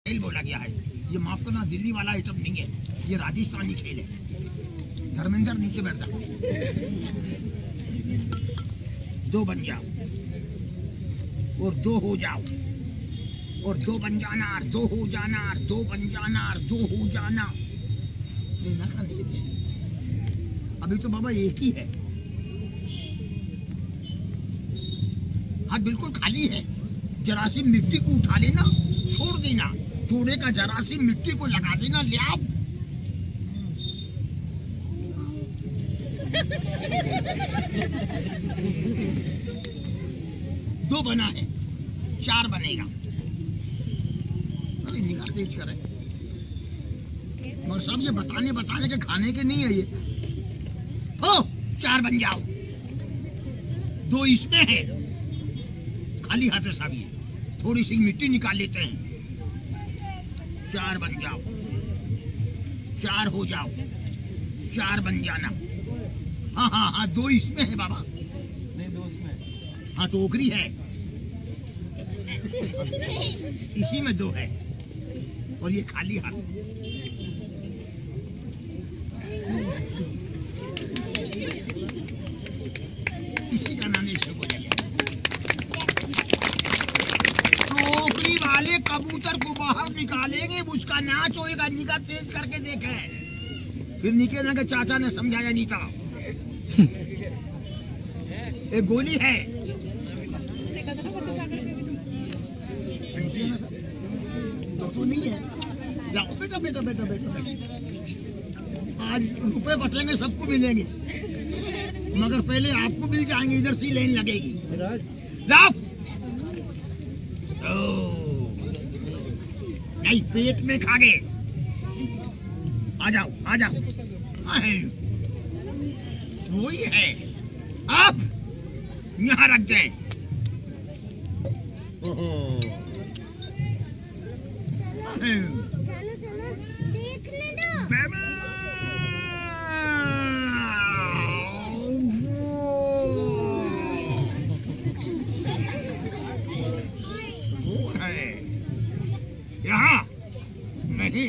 खेल बोला गया है। ये माफ करना दिल्ली वाला आइटम नहीं है, ये राजस्थानी खेल है। धर्मेंद्र नीचे बैठ जा, दो बन जाओ और दो हो जाओ और दो बन जाना और दो हो जाना और दो बन जाना और दो हो जाना। नहीं ना कर देते, अभी तो बाबा एक ही है, हाथ बिल्कुल खाली है। जरा सी मिट्टी को उठा लेना, छोड़ देना, जोड़े का जरा सी मिट्टी को लगा देना, ले आओ। दो बना है, चार बनेगा। अरे निगाह तेज करे मगर साहब, ये बताने के खाने के नहीं है ये। हो चार बन जाओ, दो इसमें है, खाली हाथ है साहब। ये थोड़ी सी मिट्टी निकाल लेते हैं, चार बन जाओ, चार हो जाओ, चार बन जाना। हाँ हाँ हाँ, दो इसमें है बाबा, नहीं दो इसमें। हाँ टोकरी है, इसी में दो है और ये खाली हाथ। इसी का नाम इसे बोलेंगे। टोकरी वाले कबूतर को बाहर निकालेंगे, उसका नाच होएगा। निगाह तेज करके देखे, फिर निके ना के चाचा ने समझाया नहीं था। एक गोली है, तो नहीं है। जाओ बेटा बेटा बेटा बेटा बेटा, आज रुपए बटेंगे, सबको मिलेंगे, मगर पहले आपको मिल जाएंगे। इधर सी लाइन लगेगी। लाओ, नहीं पेट में खा गए। आ जाओ आ जाओ, वही है। अब यहाँ रख दें। देखने दो। वो है यहाँ नहीं।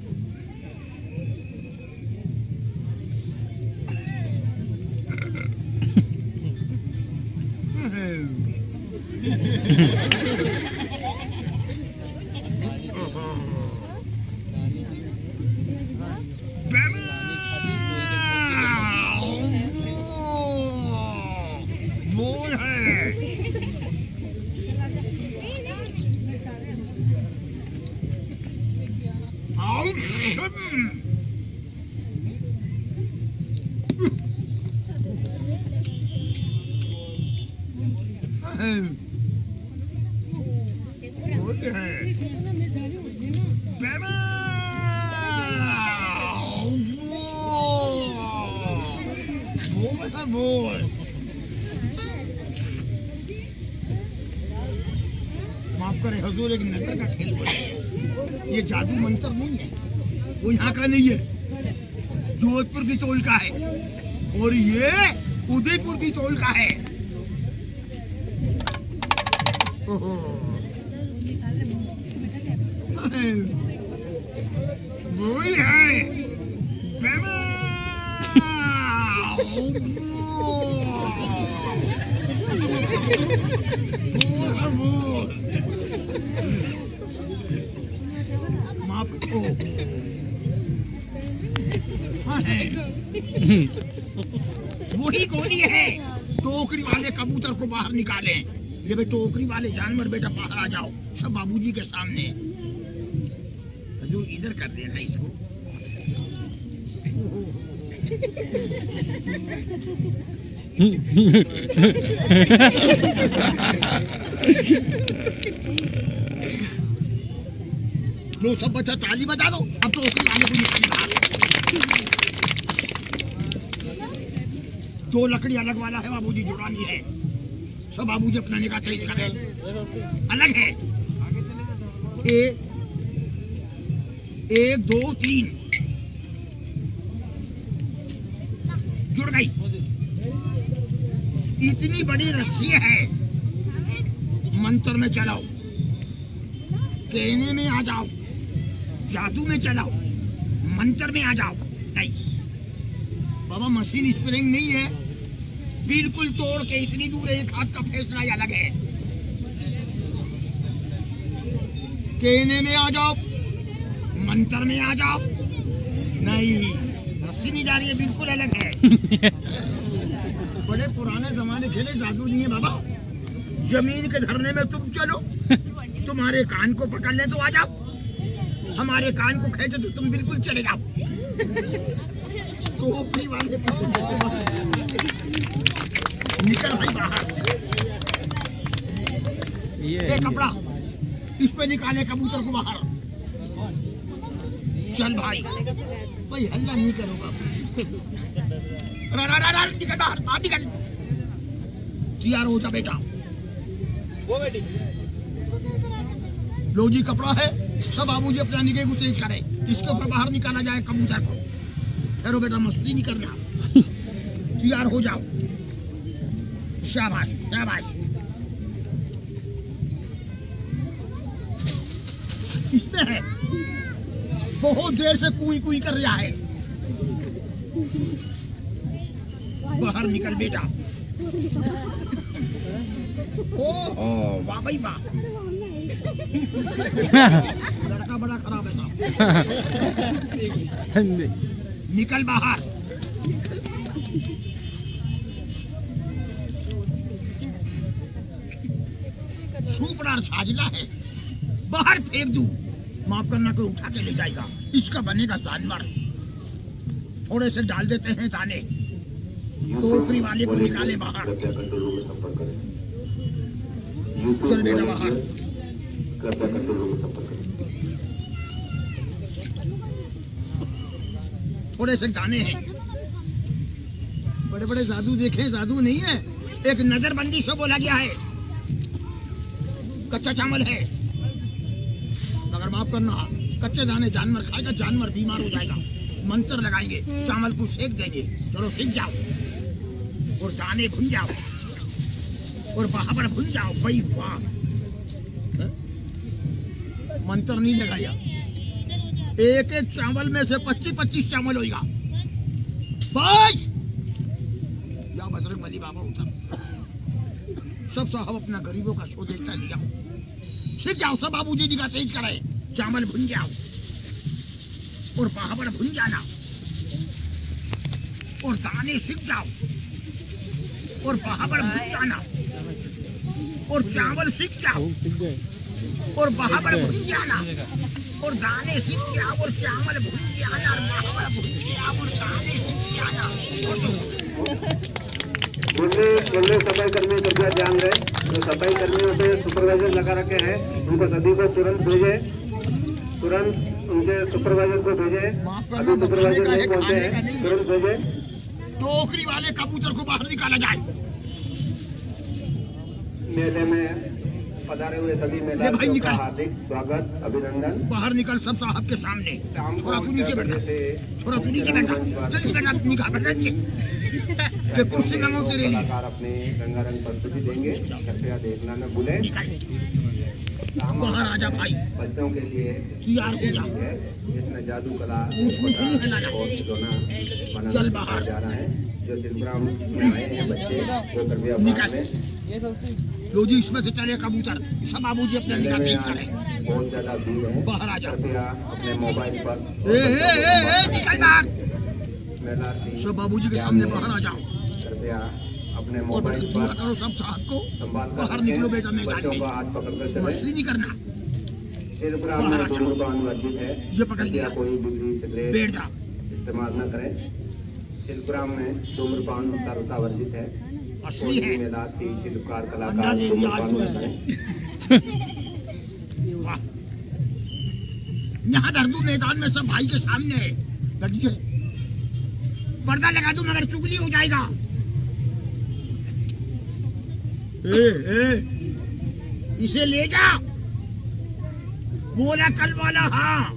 माफ करें हजूर, एक नजर का खेल बोला। ये जादू मंत्र नहीं है, वो यहाँ का नहीं है, जोधपुर की तोल का है और ये उदयपुर की तोल का है। वही है। माफ को वही गोली है। टोकरी वाले कबूतर को बाहर निकालें। ये भाई टोकरी वाले जानवर बेटा बाहर आ जाओ, सब बाबूजी के सामने। हजूर इधर कर देना इसको। लो सब बच्चा ताली बजा दो। अब तो टोकरी वाले को निकाले बाहर। दो लकड़ी अलग वाला है बाबूजी, जुड़ानी है। सब बाबूजी अपना निगाह तेज करें। अलग है, एक दो तीन जुड़ गई। इतनी बड़ी रस्सी है, मंत्र में चलाओ। कहने में आ जाओ, जादू में चलाओ, मंत्र में आ जाओ। नहीं बाबा, मशीन स्प्रिंग नहीं है, बिल्कुल तोड़ के इतनी दूर एक हाथ का फैसला ही अलग है। कहने में आ जाओ, मंत्र में आ जाओ। नहीं, रस्सी नहीं जा रही है, बिल्कुल अलग है। बड़े पुराने जमाने खेले जादू नहीं है बाबा। जमीन के धरने में तुम चलो, तुम्हारे कान को पकड़ ले तो आ जाओ, हमारे कान को खेचे तो तुम बिल्कुल चले जाओ। टोकरी वाले निकल भाई बाहर। ये कपड़ा इस पे निकाले कबूतर को बाहर। चल भाई, भाई हल्ला नहीं करोगा। निकल बाहर, बाहर निकल। तैयार हो जा बेटा। वो बेटी लो जी, कपड़ा है, सब बाबूजी अपना निगाह को तेज करे, इसके ऊपर बाहर निकाला जाए कबूतर को। ठहरो बेटा, मस्ती नहीं करना। तैयार हो जाओ। शाबाश शाबाश। इसमें है, बहुत देर से कुई कुई कर रहा है। बाहर निकल बेटा। ओहो वाह भाई वाह, लड़का बड़ा खराब है साहब। निकल बाहर। सुपड़ा छाजला है, बाहर फेंक दूं, माफ करना कोई उठा के ले जाएगा। इसका बनेगा जानवर। थोड़े से डाल देते हैं दाने, टोकरी वाले को निकाले बाहर। चल बेटा बाहर। थोड़े से दाने हैं। बड़े बड़े जादू देखे, जादू नहीं है, एक नजरबंदी से बोला गया है। कच्चा चावल है, मगर माफ करना, कच्चे दाने जानवर खाएगा, जानवर बीमार हो जाएगा। मंत्र लगाएंगे, चावल को सेक देंगे। चलो सीख जाओ, और दाने भुन जाओ, और बहाबर भुन जाओ। भाई वाह, मंत्र नहीं लगाया। एक एक चावल में से 25-25 चावल होगा। बस या बजरंग बली बाबा उतर। सब साहब अपना गरीबों का शो देखता लिया। सीख जाओ, सब बाबूजी का तेज करे। चावल भुन जाओ, और बहाबर भुन जाना, और दाने सीख जाओ, और बहाबर भुन जाना, और चावल सीख जाओ, और बहाबर भुन जाना, और दाने सीख जाओ, और चावल भुन जाना, और बहाबर भुन जाओ, और दाने सीख जाना। बोलने सफाई कर्मी कृपया ध्यान रहे। जो सफाई कर्मियों से सुपरवाइजर लगा रखे हैं, उनको सभी को तुरंत भेजे, तुरंत उनके सुपरवाइजर को भेजे। अभी सुपरवाइजर नहीं पहुंचे हैं, तुरंत भेजे। टोकरी वाले कबूतर को बाहर निकाला जाए। मेले में पधारे हुए सभी मेलाधियों का हार्दिक स्वागत, अभिनंदन। बाहर निकल सब साहब के सामने। थोड़ा तू नीचे बैठना, थोड़ा तू नीचे बैठना, जल्दी बैठना, निकाह बैठना नीचे। कुर्सी मंगाओ तेरे लिए। कलाकार अपनी रंगारंग प्रस्तुति देंगे, कृपया देखना न भूलें। बाहर आजा भाई, बच्चों के लिए तैयार हो जा। इसमें जादू कला चल बाहर जा रहा है। जो शिल्पग्राम में आए हैं बच्चे, वो कृपया बाहर में। लो जी, इसमें से चले कबूतर, सब बाबूजी अपने निगाह तेज करें। बहुत ज्यादा भीड़ है, बाहर आ जाओ। कृपया अपने मोबाइल पर निकल बाहर। मेला सब बाबूजी के सामने बाहर आ जाओ। कृपया अपने और मोबाइल पर करो सब साहब को। संभाल बाहर निकलो बेटा, मैदान बच्चों में को हाथ पकड़कर चले। मछली नहीं करना। शिल्पग्राम में धूम्रपान वर्जित है। ये पकड़ लिया, कोई बिजली सिगरेट बैठ जा। इस्तेमाल न करें। शिल्पग्राम में धूम्रपान सर्वथा वर्जित है। असली है, शिल्पकार अंडा कलाकार दे दिया आज धूम्रपान न करें। वाह, यहाँ धर दूं मैदान में सब भाई के सामने। लड़िए, पर्दा लगा दूं मगर चुगली हो जाएगा। इसे ले जा, बोला कल वाला। हाँ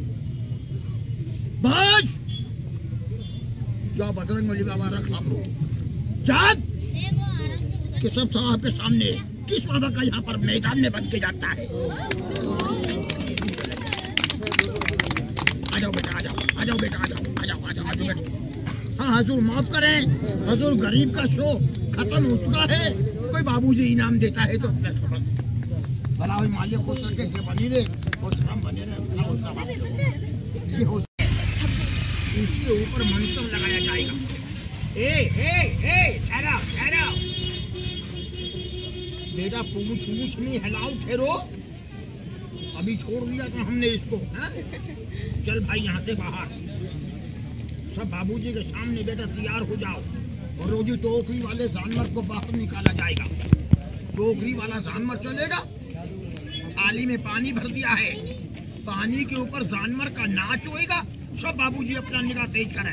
बस, क्या बजरंग बली बाबा रख आप लोग जाग कि सब साहब के सामने किस बाबा का यहाँ पर मैदान में बन के जाता है। आ जाओ बेटा, आ जाओ आ जाओ आ जाओ आ जाओ बेटा। हाँ हजूर माफ करें, हजूर गरीब का शो खत्म हो चुका है, कोई बाबूजी इनाम देता है तो भला हुई मालिक हो सके बनी रहे और हम बने रहे। इसके ऊपर मंत्र लगाया जाएगा। ठहरा ठहरा बेटा, पूछ नहीं हिलाओ, ठहरो, अभी छोड़ दिया था हमने इसको। चल भाई यहाँ से बाहर, सब बाबूजी के सामने बेटा तैयार हो जाओ। और रोजी टोकरी वाले जानवर को बाहर निकाला जाएगा। टोकरी वाला जानवर चलेगा, थाली में पानी भर दिया है, पानी के ऊपर जानवर का नाच होएगा। सब बाबूजी अपना निगाह तेज करें।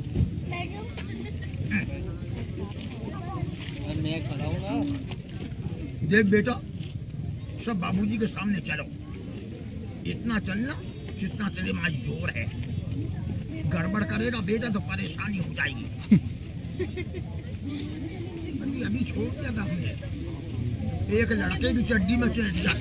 मैं खड़ा हूँ ना। देख बेटा, सब बाबूजी के सामने चलो, इतना चलना जितना तेरे में जोर है। गड़बड़ करेगा बेटा तो परेशानी हो जाएगी। अभी छोड़ दिया था हमने, एक लड़के की चड्डी में चढ़ जाए।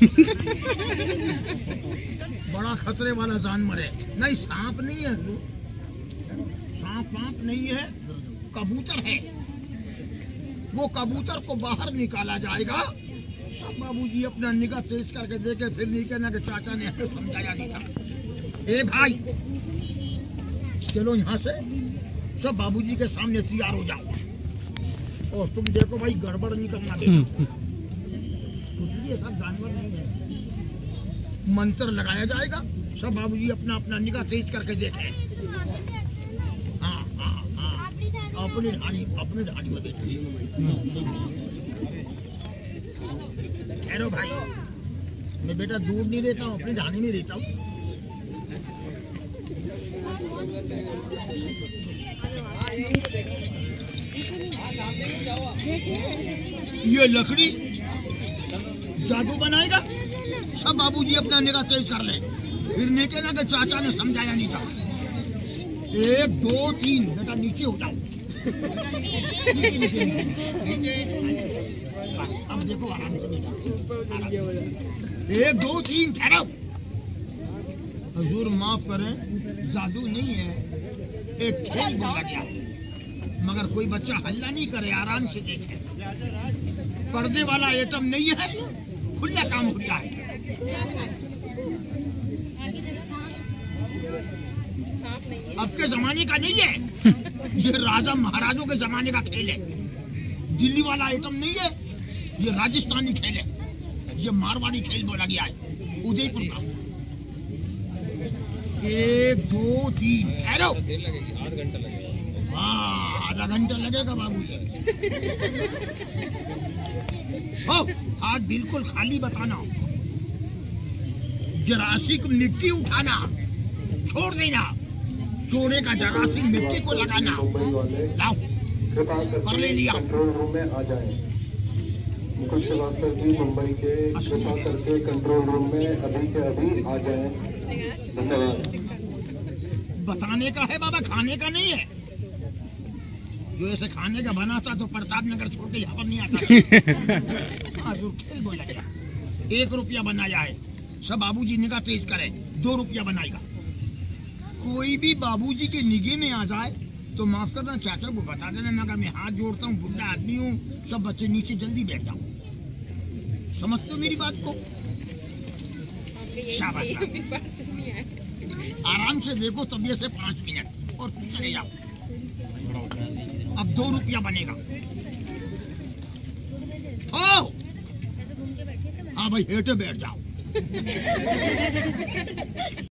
बड़ा खतरे वाला जानवर है। नहीं सांप नहीं है, सांप नहीं है, कबूतर है। वो कबूतर को बाहर निकाला जाएगा। सब बाबूजी अपना निगाह तेज करके देखे, फिर नहीं कहना कि चाचा ने हमें समझाया नहीं था। ए भाई चलो यहाँ से, सब बाबूजी के सामने तैयार हो जाओ। और तुम देखो भाई, गड़बड़ नहीं करना बेटा, कुछ भी सब जानवर नहीं है। मंत्र लगाया जाएगा, सब बाबूजी अपना अपना निगाह तेज करके देखें। हाँ अपनी ढाणी में बैठिए। ठहरो भाई, मैं बेटा दूर नहीं रहता हूँ, अपनी ढाणी में रहता हूँ। ये लकड़ी जादू बनाएगा। सब बाबूजी अपना निगाह तेज कर ले, फिर नीचे ना कि चाचा ने समझाया नहीं था। 1 2 3 बेटा नीचे हो जाओ। नीचे अब देखो आराम से बेटा। 1 2 3 ठहरो। हजूर माफ करें, जादू नहीं है, एक खेल बोला गया। मगर कोई बच्चा हल्ला नहीं करे, आराम से देखे। पर्दे वाला आइटम नहीं है, खुला काम होता है। अब के जमाने का नहीं है, ये राजा महाराजों के जमाने का खेल है। दिल्ली वाला आइटम नहीं है, ये राजस्थानी खेल है, ये मारवाड़ी खेल बोला गया है, उदयपुर का। 1 2 3 ठहरो। हाँ आधा घंटा लगेगा बाबू। हाथ बिल्कुल खाली बताना, जरासीक मिट्टी उठाना छोड़ देना, चोरे का जरासीक मिट्टी को लगाना। लाओ कर ले लिया। कंट्रोल रूम में आ जाएं। मुकुल श्रीवास्तव जी मुंबई के, कृपा करके कंट्रोल रूम में अभी के अभी आ जाएं। धन्यवाद। बताने का है बाबा, खाने का नहीं है। जो ऐसे खाने का बना था तो प्रताप नगर छोड़ के यहाँ पर नहीं आता। हाँ जो खेल बोला गया। 1 रुपया बनाया है, सब बाबूजी निगाह तेज करे, 2 रुपया बनाएगा। कोई भी बाबूजी के निगाह में आ जाए तो माफ करना, चाचा को बता देना, मगर मैं हाथ जोड़ता हूँ, बुढ़ा आदमी हूँ। सब बच्चे नीचे जल्दी बैठ जाओ। समझते हो मेरी बात को? शाबाश, आराम से देखो, तबियत से 5 मिनट और चले जाओ। अब 2 रुपया बनेगा। हाँ भाई हेठे बैठ जाओ।